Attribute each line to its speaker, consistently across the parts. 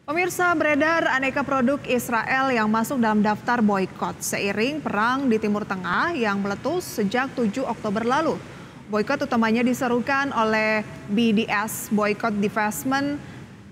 Speaker 1: Pemirsa, beredar aneka produk Israel yang masuk dalam daftar boikot seiring perang di Timur Tengah yang meletus sejak 7 Oktober lalu. Boikot utamanya diserukan oleh BDS, Boycott, Divestment,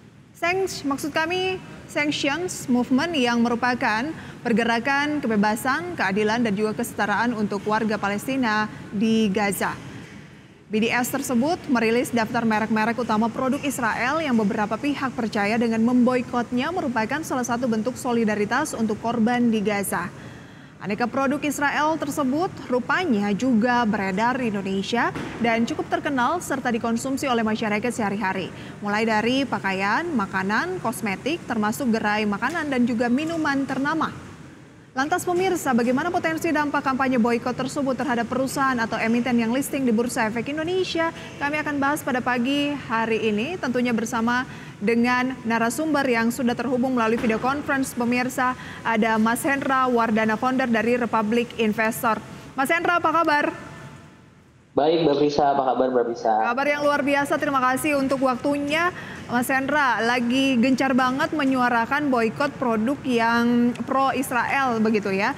Speaker 1: Sanctions Movement yang merupakan pergerakan kebebasan, keadilan, dan juga kesetaraan untuk warga Palestina di Gaza. BDS tersebut merilis daftar merek-merek utama produk Israel yang beberapa pihak percaya dengan memboikotnya merupakan salah satu bentuk solidaritas untuk korban di Gaza. Aneka produk Israel tersebut rupanya juga beredar di Indonesia dan cukup terkenal serta dikonsumsi oleh masyarakat sehari-hari. Mulai dari pakaian, makanan, kosmetik, termasuk gerai makanan dan juga minuman ternama. Lantas pemirsa, bagaimana potensi dampak kampanye boikot tersebut terhadap perusahaan atau emiten yang listing di Bursa Efek Indonesia? Kami akan bahas pada pagi hari ini, tentunya bersama dengan narasumber yang sudah terhubung melalui video conference. Pemirsa, ada Mas Hendra Wardana, founder dari Republic Investor. Mas Hendra, apa kabar?
Speaker 2: Baik, Mbak Prisa. Apa kabar, Mbak Prisa?
Speaker 1: Kabar yang luar biasa, terima kasih untuk waktunya. Mas Hendra, lagi gencar banget menyuarakan boikot produk yang pro-Israel, begitu ya.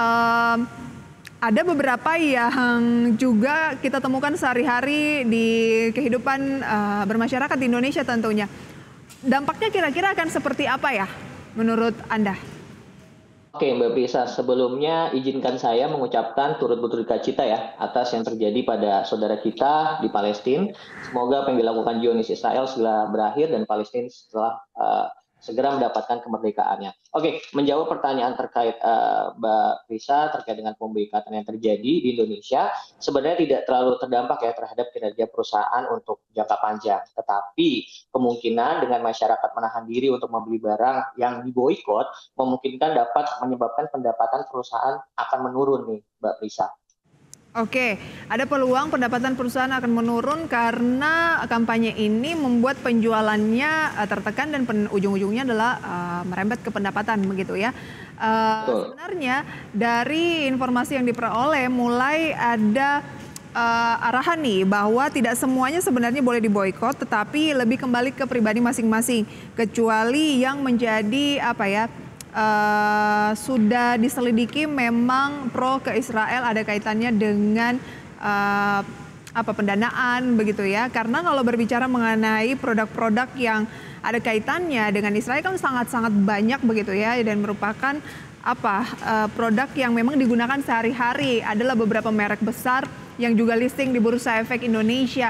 Speaker 1: Ada beberapa yang juga kita temukan sehari-hari di kehidupan bermasyarakat di Indonesia tentunya. Dampaknya kira-kira akan seperti apa ya menurut Anda?
Speaker 2: Oke, Mbak Prisa, sebelumnya izinkan saya mengucapkan turut berduka cita ya atas yang terjadi pada saudara kita di Palestina. Semoga apa yang dilakukan Zionis Israel segera berakhir dan Palestina setelah segera mendapatkan kemerdekaannya. Oke, menjawab pertanyaan terkait Mbak Prisa terkait dengan pemboikotan yang terjadi di Indonesia, sebenarnya tidak terlalu terdampak ya terhadap kinerja perusahaan untuk jangka panjang. Tetapi kemungkinan dengan masyarakat menahan diri untuk membeli barang yang diboikot memungkinkan dapat menyebabkan pendapatan perusahaan akan menurun nih, Mbak Prisa.
Speaker 1: Oke, ada peluang pendapatan perusahaan akan menurun karena kampanye ini membuat penjualannya tertekan dan ujung-ujungnya adalah merembet ke pendapatan, begitu ya. Sebenarnya dari informasi yang diperoleh mulai ada arahan nih bahwa tidak semuanya sebenarnya boleh diboikot, tetapi lebih kembali ke pribadi masing-masing, kecuali yang menjadi sudah diselidiki memang pro ke Israel ada kaitannya dengan pendanaan, begitu ya. Karena kalau berbicara mengenai produk-produk yang ada kaitannya dengan Israel kan sangat-sangat banyak, begitu ya, dan merupakan produk yang memang digunakan sehari-hari. Adalah beberapa merek besar yang juga listing di Bursa Efek Indonesia.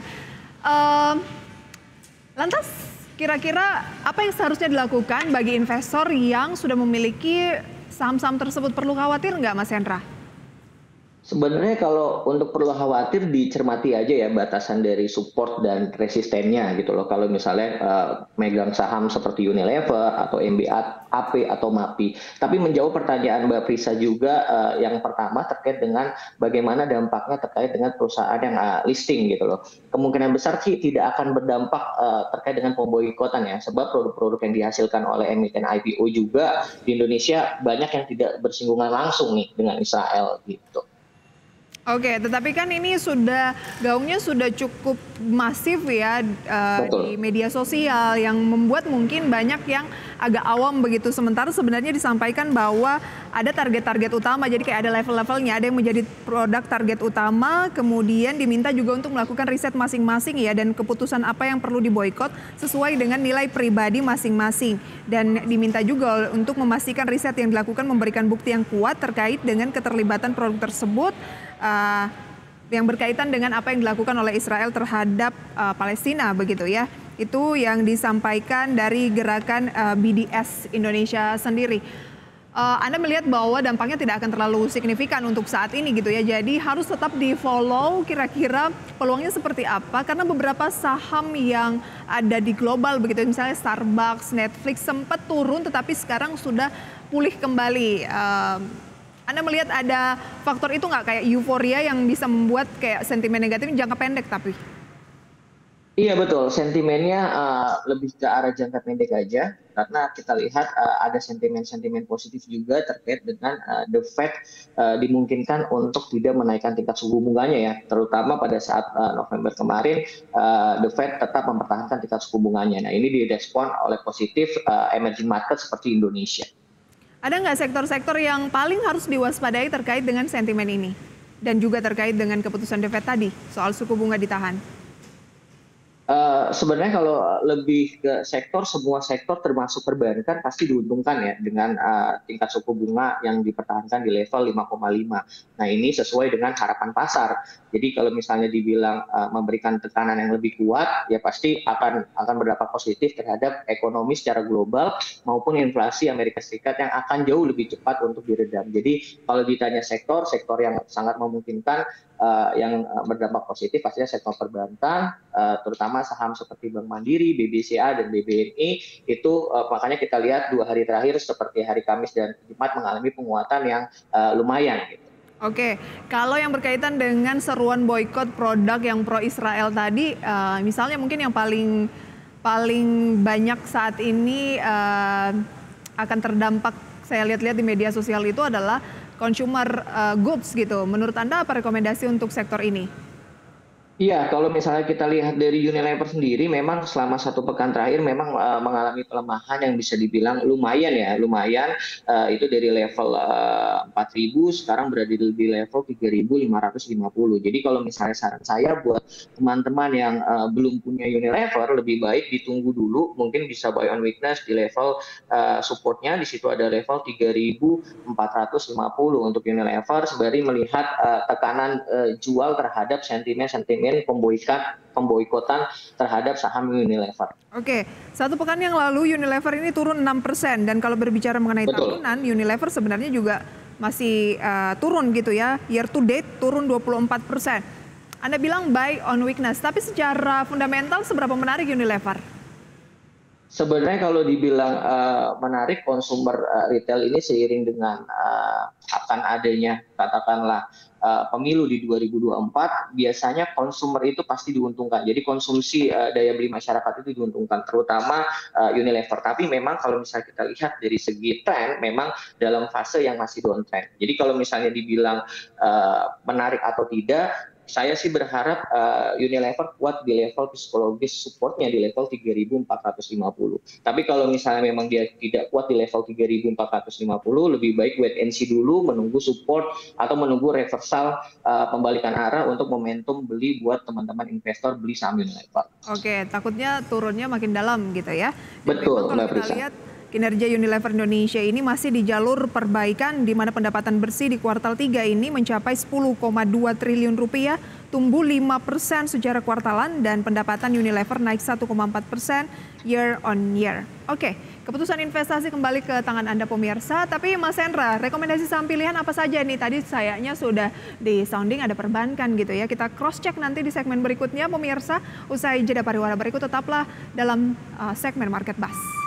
Speaker 1: Lantas kira-kira apa yang seharusnya dilakukan bagi investor yang sudah memiliki saham-saham tersebut? Perlu khawatir nggak, Mas Hendra?
Speaker 2: Sebenarnya kalau untuk perlu khawatir dicermati aja ya batasan dari support dan resistennya gitu loh. Kalau misalnya megang saham seperti Unilever atau MBAP atau MAPI. Tapi menjawab pertanyaan Mbak Prisa juga yang pertama terkait dengan bagaimana dampaknya terkait dengan perusahaan yang listing gitu loh. Kemungkinan besar sih tidak akan berdampak terkait dengan pemboikotan ya. Sebab produk-produk yang dihasilkan oleh emiten IPO juga di Indonesia banyak yang tidak bersinggungan langsung nih dengan Israel gitu.
Speaker 1: Oke, tetapi kan ini gaungnya sudah cukup masif ya di media sosial yang membuat mungkin banyak yang agak awam begitu. Sementara sebenarnya disampaikan bahwa ada target-target utama, jadi kayak ada level-levelnya, ada yang menjadi produk target utama, kemudian diminta juga untuk melakukan riset masing-masing ya, dan keputusan apa yang perlu diboikot sesuai dengan nilai pribadi masing-masing. Dan diminta juga untuk memastikan riset yang dilakukan memberikan bukti yang kuat terkait dengan keterlibatan produk tersebut yang berkaitan dengan apa yang dilakukan oleh Israel terhadap Palestina, begitu ya. Itu yang disampaikan dari gerakan BDS Indonesia sendiri. Anda melihat bahwa dampaknya tidak akan terlalu signifikan untuk saat ini gitu ya. Jadi harus tetap di-follow kira-kira peluangnya seperti apa. Karena beberapa saham yang ada di global begitu, misalnya Starbucks, Netflix sempat turun tetapi sekarang sudah pulih kembali. Anda melihat ada faktor itu nggak, kayak euforia yang bisa membuat kayak sentimen negatif jangka pendek tapi?
Speaker 2: Iya betul, sentimennya lebih ke arah jangka pendek aja, karena kita lihat ada sentimen-sentimen positif juga terkait dengan The Fed dimungkinkan untuk tidak menaikkan tingkat suku bunganya ya, terutama pada saat November kemarin The Fed tetap mempertahankan tingkat suku bunganya. Nah ini direspon oleh positif emerging market seperti Indonesia.
Speaker 1: Ada nggak sektor-sektor yang paling harus diwaspadai terkait dengan sentimen ini? Dan juga terkait dengan keputusan The Fed tadi soal suku bunga ditahan?
Speaker 2: Sebenarnya kalau lebih ke sektor, semua sektor termasuk perbankan pasti diuntungkan ya dengan tingkat suku bunga yang dipertahankan di level 5,5. Nah ini sesuai dengan harapan pasar. Jadi kalau misalnya dibilang memberikan tekanan yang lebih kuat, ya pasti akan berdampak positif terhadap ekonomi secara global maupun inflasi Amerika Serikat yang akan jauh lebih cepat untuk diredam. Jadi kalau ditanya sektor yang sangat memungkinkan yang berdampak positif pastinya sektor perbankan, terutama saham seperti Bank Mandiri, BBCA, dan BBNI. Itu makanya kita lihat 2 hari terakhir seperti hari Kamis dan Jumat mengalami penguatan yang lumayan. Gitu.
Speaker 1: Oke, kalau yang berkaitan dengan seruan boykot produk yang pro Israel tadi, misalnya mungkin yang paling banyak saat ini akan terdampak, saya lihat-lihat di media sosial itu adalah consumer goods gitu. Menurut Anda apa rekomendasi untuk sektor ini?
Speaker 2: Iya, kalau misalnya kita lihat dari Unilever sendiri, memang selama 1 pekan terakhir memang mengalami pelemahan yang bisa dibilang lumayan ya, lumayan itu dari level 4.000 sekarang berada di level 3.550. Jadi kalau misalnya saran saya buat teman-teman yang belum punya Unilever, lebih baik ditunggu dulu, mungkin bisa buy on weakness di level supportnya, di situ ada level 3.450 untuk Unilever, sembari melihat tekanan jual terhadap sentimen pemboikotan terhadap saham Unilever.
Speaker 1: Oke, 1 pekan yang lalu Unilever ini turun 6%, dan kalau berbicara mengenai tahunan, Unilever sebenarnya juga masih turun gitu ya, year to date turun 24%. Anda bilang buy on weakness, tapi secara fundamental seberapa menarik Unilever?
Speaker 2: Sebenarnya kalau dibilang menarik, konsumer retail ini seiring dengan akan adanya katakanlah pemilu di 2024, biasanya konsumer itu pasti diuntungkan. Jadi konsumsi daya beli masyarakat itu diuntungkan, terutama Unilever. Tapi memang kalau misalnya kita lihat dari segi tren, memang dalam fase yang masih downtrend. Jadi kalau misalnya dibilang menarik atau tidak, saya sih berharap Unilever kuat di level psikologis supportnya di level 3.450. Tapi kalau misalnya memang dia tidak kuat di level 3.450, lebih baik wait and see dulu, menunggu support atau menunggu reversal pembalikan arah untuk momentum beli buat teman-teman investor beli saham Unilever.
Speaker 1: Oke, takutnya turunnya makin dalam gitu ya.
Speaker 2: Betul, Mbak Prisa.
Speaker 1: Lihat kinerja Unilever Indonesia ini masih di jalur perbaikan, di mana pendapatan bersih di kuartal 3 ini mencapai 10,2 triliun rupiah, tumbuh 5% secara kuartalan, dan pendapatan Unilever naik 1,4% year on year. Oke, keputusan investasi kembali ke tangan Anda pemirsa, tapi Mas Hendra, rekomendasi saham pilihan apa saja nih? Tadi sayangnya sudah di sounding ada perbankan gitu ya. Kita cross check nanti di segmen berikutnya pemirsa. Usai jeda pariwara berikut, tetaplah dalam segmen Market Buzz.